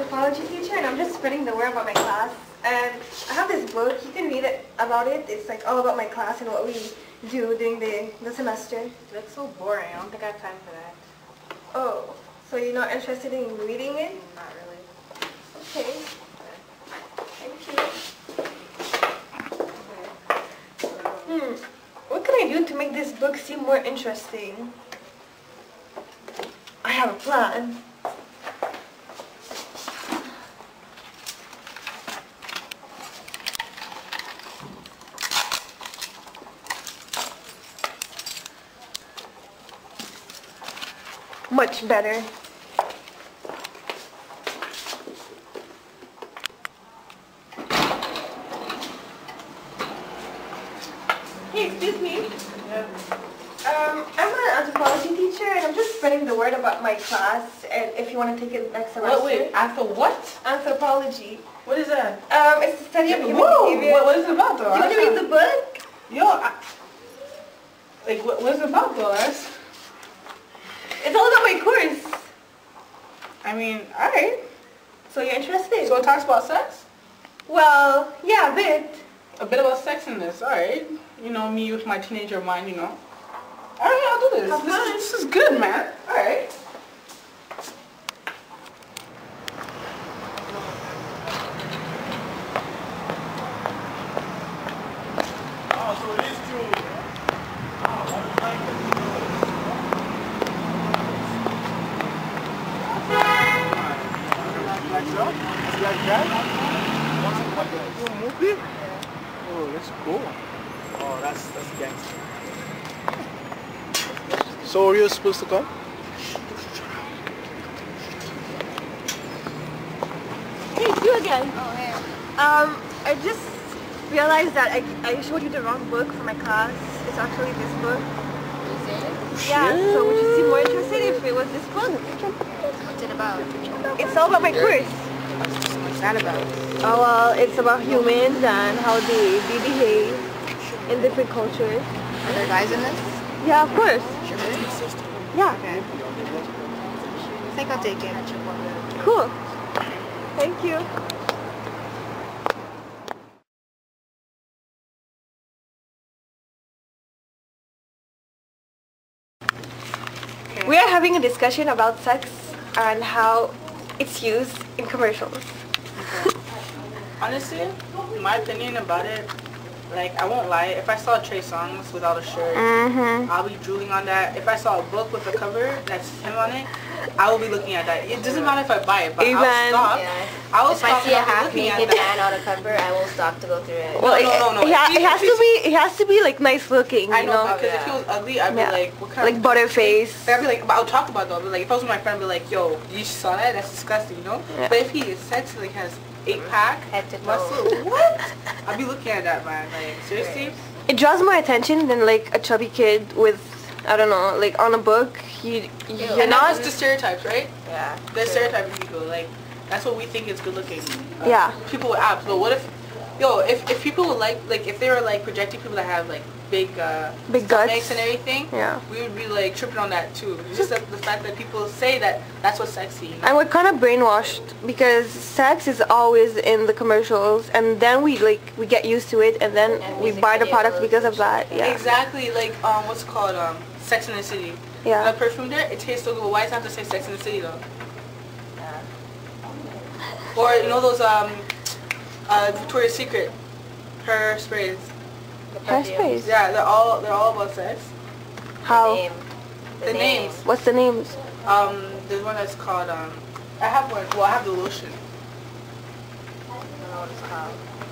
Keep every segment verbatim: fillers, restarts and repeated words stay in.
anthropology teacher, and I'm just spreading the word about my class. And I have this book. You can read it about it. It's like all about my class and what we do during the, the semester. That's so boring. I don't think I have time for that. Oh, so you're not interested in reading it? Not really. Okay. Thank you. Hmm. What can I do to make this book seem more interesting? I have a plan. Much better. Hey, excuse me. Yeah. Um, I'm an anthropology teacher, and I'm just spreading the word about my class. And if you want to take it next semester. Wait, wait. After what? Anthropology. What is that? Um, it's the study of human Whoa! behavior. What, what is it about, though? Do you want to read the book? Yo, I, like, what, what is it about, though, Les? It's all about my course. I mean, alright. So you're interested? So it talks about sex? Well, yeah, a bit. A bit about sex in this, alright. You know, me with my teenager mind, you know. Alright, I'll do this. Have This fun. is, this is good, man. Alright. Oh, so it is true. Like so? Like that? Oh, movie? Oh, that's cool. Oh, that's that's gangster. So are you supposed to come? Hey, it's you again. Oh, hey. Um, I just realized that I, I showed you the wrong book for my class. It's actually this book. Is it? Yeah, so would you seem more interested if it was this book? What's it about? It's all about my course. What's that about? Oh, well, it's about humans and how they, they behave in different cultures. Are there guys in this? Yeah, of course. Yeah. Okay. I think I'll take it. Cool. Thank you. Okay. We are having a discussion about sex and how it's used in commercials. Honestly, my opinion about it, like, I won't lie, if I saw Trey Songz without a shirt, Mm-hmm. I'll be drooling on that. If I saw a book with a cover that's him on it, I will be looking at that. It doesn't matter if I buy it, but Even- I'll stop. Yeah. I will If stop I see a and I'll be half looking at naked that. man on a cover, I will stop to go through it. Well, no, no, no. It, it, ha- If it he- has if to be. It has to be like nice looking. I You know, know. because if it was ugly, I'd be Yeah. like, what kind Like of... butterface. Like, I'd be like, but I'll talk about that. But like, if I was with my friend, I'd be like, yo, you saw that? That's disgusting, you know? Yeah. But if he is sexy, like, has eight pack, Head to toe. muscle, what? I'd be looking at that, man. Like, seriously? It draws more attention than like a chubby kid with, I don't know, like on a book. You you're And not. that's just the stereotypes, right? Yeah. The true. stereotyping people, like, that's what we think is good looking. Uh, Yeah. People with abs, but what if, yo, if, if people would like, like, if they were like projecting people that have like big, uh, Big guts. stomachs and everything, Yeah. we would be like tripping on that too. It's just that the fact that people say that that's what's sexy. You know? And we're kind of brainwashed because sex is always in the commercials, and then we like we get used to it, and then And we music buy the product videos because and of that. Yeah. Exactly, like, um, what's it called, um, Sex in the City. Yeah. The perfume there, it tastes so good, but why does it have to say Sex in the City though? Yeah. Or, you know those, um, uh, Victoria's Secret, her sprays. The perfume. Hairsprays. Yeah, they're all, they're all about sex. The How? name. The names. What's the names? Um, there's one that's called, um, I have one, well, I have the lotion. I don't know what it's called.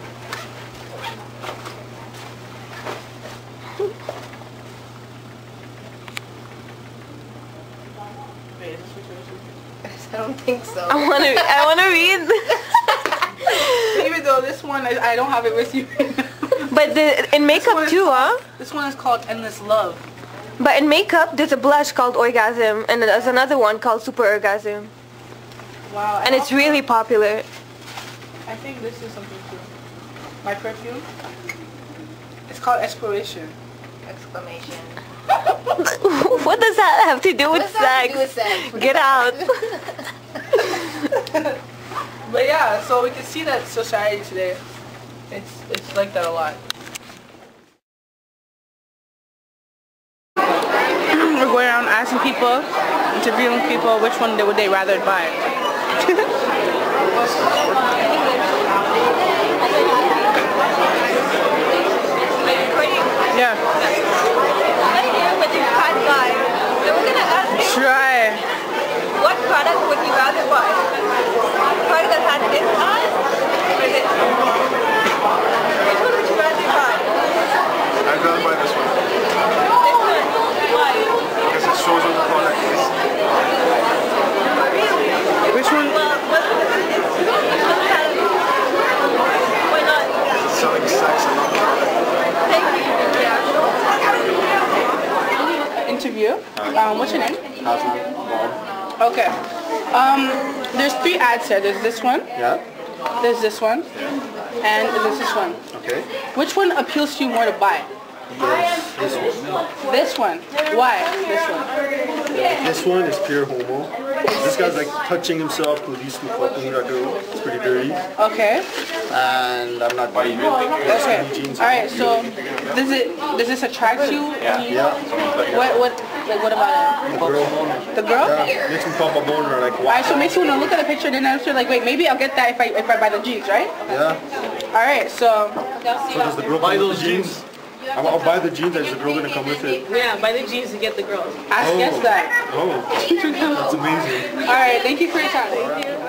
Wait, is this Victoria's Secret? I don't think so. I wanna. I wanna read. Even though this one, I, I don't have it with you. But the in one makeup is too, huh? This one is called Endless Love. But in makeup, there's a blush called Orgasm, and there's another one called Super Orgasm, Wow. and it's really popular. I think this is something too. My perfume. It's called Exploration. Exclamation. What does that have to do with What does that have sex? to do with sex? Get out. But yeah, so we can see that society today, it's it's like that a lot. We're going around asking people, interviewing people, which one they would they rather buy. Yeah. But you can't buy. So we're gonna ask you, Try. what product would you rather buy? Product that has this on or this? Which one would you rather buy? I'd rather buy this one. This one. Why? Because it shows what the product is. Really? Which one? Well, what this one has? Why not? It's selling sex and not product. Thank you. Yeah. Interview. Um, what's your name? Hasn't Bob. Okay. Um, there's three ads here. There's this one. Yeah? There's this one. And there's this one. Okay. Which one appeals to you more to buy? This, this one. This one. Why? This one. This one is pure homo. This guy's like touching himself to these two fucking that girl. It's pretty dirty. Okay. And I'm not buying it. Okay. All right. So, does it does this attract you? Yeah. Yeah. What what like what about it? The girl. The girl? Yeah. Makes me pop a boner like wow. Alright, so it makes you want to look at the picture, then I'm sure like, wait, maybe I'll get that if I if I buy the jeans, right? Yeah. Alright, so So does the girl buy those jeans? I'll, I'll buy the jeans, and is the girl gonna come with it? Yeah, buy the jeans to get the girls. ask Oh. guess that. Oh, that's amazing. Alright, thank you for your time. Thank you.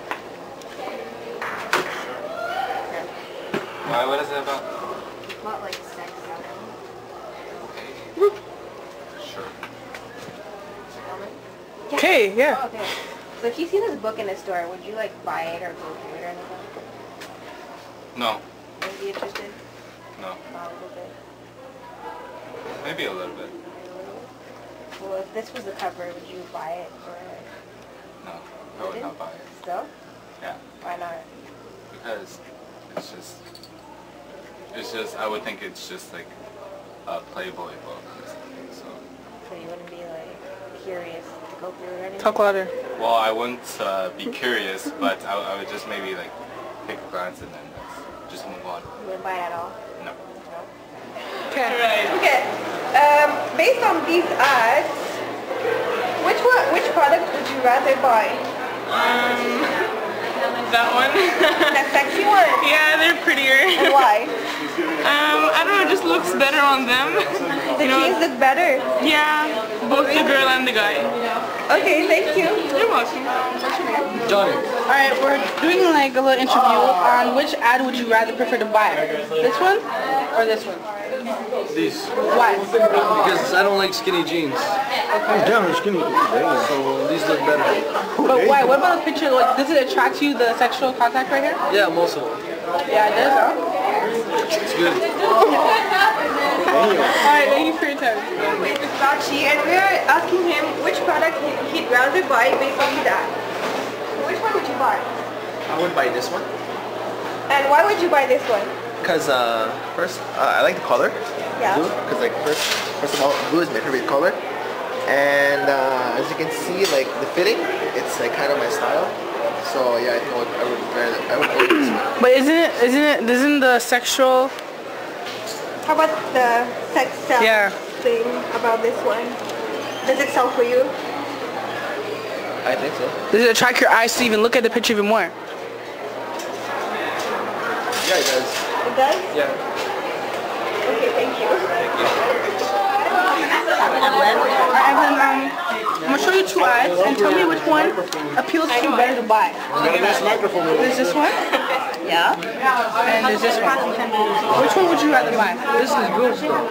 Why? What is it about? Not like sex. Sure. Okay, yeah. Okay. So if you see this book in a store, would you like buy it or go through it or anything? No. Would you be interested? No. Not a little bit. Maybe a little bit. Well, if this was the cover, would you buy it or No. I would not buy it. still? Yeah. Why not? Because it's just, it's just, I would think it's just like a Playboy book or something, so. So you wouldn't be like curious to go through it or anything? Talk louder. Well, I wouldn't uh, be curious, but I, I would just maybe like take a glance and then just move on. You wouldn't buy it at all? No. Okay. Okay. Um, based on these ads, which one, which product would you rather buy? That one. That sexy one? Yeah, they're prettier. And why? Um, I don't know, it just looks better on them. The You know, jeans look better. yeah, both the girl and the guy. Okay, thank you. You're welcome. Johnny. Alright, we're doing like a little interview on which ad would you rather prefer to buy? This one or this one? These. Why? Because I don't like skinny jeans. Damn, you're skinny. Damn. So these look better. But why? What about the picture? Like, does it attract you, the sexual contact right here? Yeah, most of them. Yeah, it does, huh? It's good. Alright, thank you for your time. With Sachi, and we're asking him which product he- he'd rather buy based on these ads. Which one would you buy? I would buy this one And why would you buy this one? because uh, first uh, I like the color, Yeah. blue. Because like first, first of all, blue is my favorite color, and uh, as you can see, like the fitting, it's like kind of my style. So yeah, I think I would, I would, rather, I would order this one. But isn't it, isn't it, isn't the sexual, How about the sex sell Yeah. thing about this one? Does it sell for you? I think so. does it attract your eyes to even look at the picture even more? Yeah, it does. It does? Yeah. Okay, thank you. Alright, Evelyn, um, I'm gonna show you two ads and tell me which one appeals to you better to buy. There's this one. Yeah. And there's this one. Which one would you rather buy? This is girls stuff.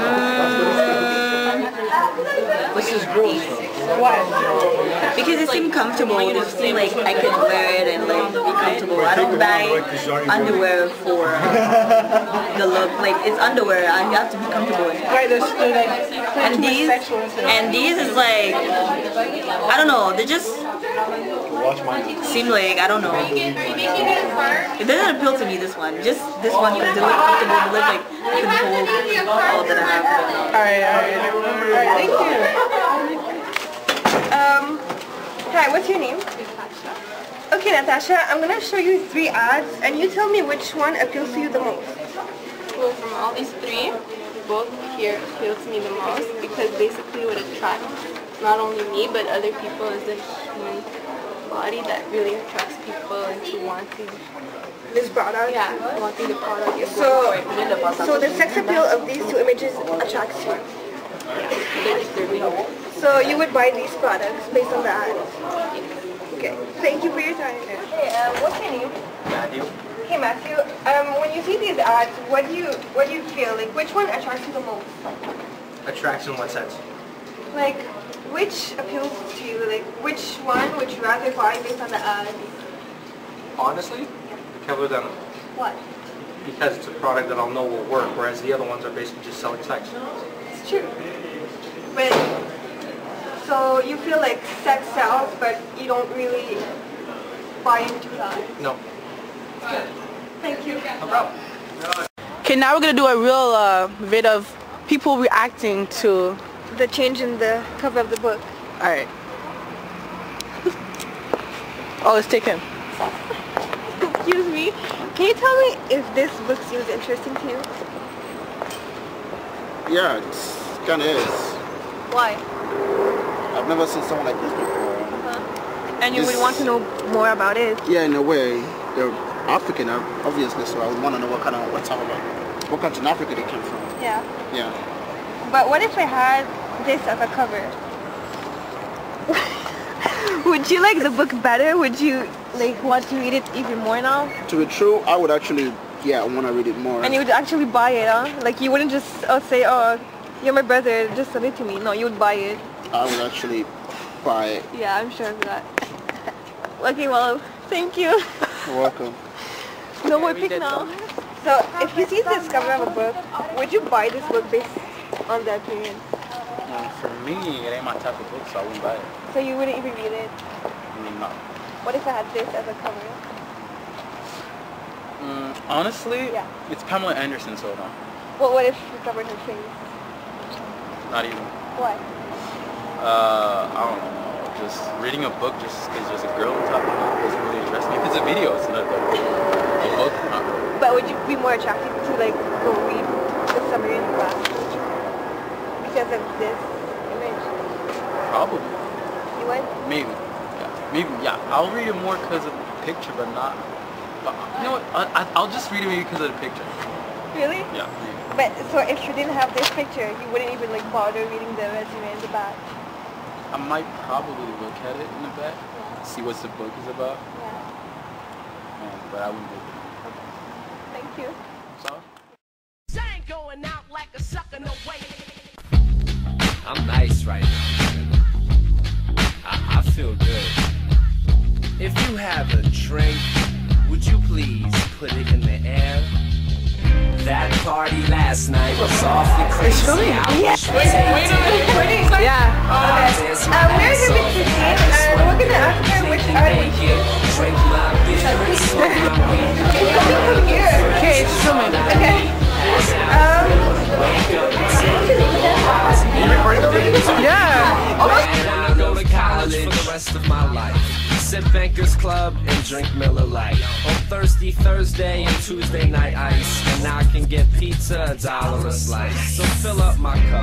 This is girls stuff. Why? Because it seemed comfortable. It seemed like I could wear it and like be comfortable. I don't buy underwear for the look. Like it's underwear. I have to be comfortable in it. Right, there's, there's like And too much these, sexual into it. and these is like, I don't know. They just seem like I don't know. It doesn't appeal to me. This one, just this one because they look comfortable. They look like I can hold all that I have. Alright, alright. Alright, thank you. Um, hi, what's your name? Okay, Natasha, I'm gonna show you three ads, and you tell me which one appeals to you the most. Well, from all these three, both here appeal to me the most because basically what attracts not only me but other people is the human body that really attracts people into wanting This product? yeah, wanting the product. and So, going for it. so the sex appeal of these two images attracts you. They're disturbing. So you would buy these products based on the ads. Okay, thank you for your time. Hey, um, what's your name? Matthew. Hey Matthew, um, when you see these ads, what do you what do you feel? Like, which one attracts you the most? Attraction in what sense? Like, which appeals to you? Like, which one would you rather buy based on the ads? Honestly, the Kevlar Denim. What? Because it's a product that I'll know will work, whereas the other ones are basically just selling sex. It's true. But, so you feel like sex sells, but you don't really buy into that? No. Thank you. No problem. Okay, now we're gonna do a real uh, vid of people reacting to. The change in the cover of the book. All right. Oh, it's taken. Excuse me. Can you tell me if this book seems interesting to you? Yeah, it kind of is. Why? I've never seen someone like this before. Uh-huh. And you This- would want to know more about it? Yeah, in a way, they're African, uh, obviously, so I would want to know what kind of, what type of, uh, what country in Africa they came from. Yeah. Yeah. But what if I had this as a cover? Would you like the book better? Would you like want to read it even more now? To be true, I would actually, yeah, want to read it more. And you would actually buy it, huh? Like you wouldn't just oh, say, oh, you're my brother, just send it to me. No, you would buy it. I would actually buy it. Yeah, I'm sure of that. Okay, well, thank you. You're welcome. No more pick now. So, if you see this cover of a book, would you buy this book based on the appearance? Um, for me, it ain't my type of book, so I wouldn't buy it. So you wouldn't even read it? I mean, no. What if I had this as a cover? Mm, honestly, Yeah. it's Pamela Anderson, so no. Well, what if you covered her face? Not even. Why? Uh, I don't know. Just reading a book just because there's a girl on top of it doesn't really interest me. If it's a video, it's not like a book. Not really. But would you be more attracted to like go read the summary in the back because of this image? Probably. You would? Maybe. Yeah. Maybe. Yeah. I'll read it more because of the picture, but not. But, you know what? I, I, I'll just read it maybe because of the picture. Really? Yeah. Maybe. But so if you didn't have this picture, you wouldn't even like bother reading the resume in the back. I might probably look at it in the back, Yeah. see what the book is about, Yeah. um, but I wouldn't do it. Thank you. So? Going out like a sucker, no way. I'm nice right now. I, I feel good. If you have a drink, would you please put it in the air? That party last night was awfully crazy. Yeah. Wait, wait a minute. Recording? Yeah. Okay. Uh, we're here with Christine, and we're gonna ask her which art would you. Drink my beer, smoke my weed. Can you come from here? Okay, it's filming. Okay. Um. Yeah. And I go to college for the rest of my life. Sip Bankers Club and drink Miller Lite. On Thirsty Thursday and Tuesday night ice. And I can get pizza a dollar a slice. So fill up my cup.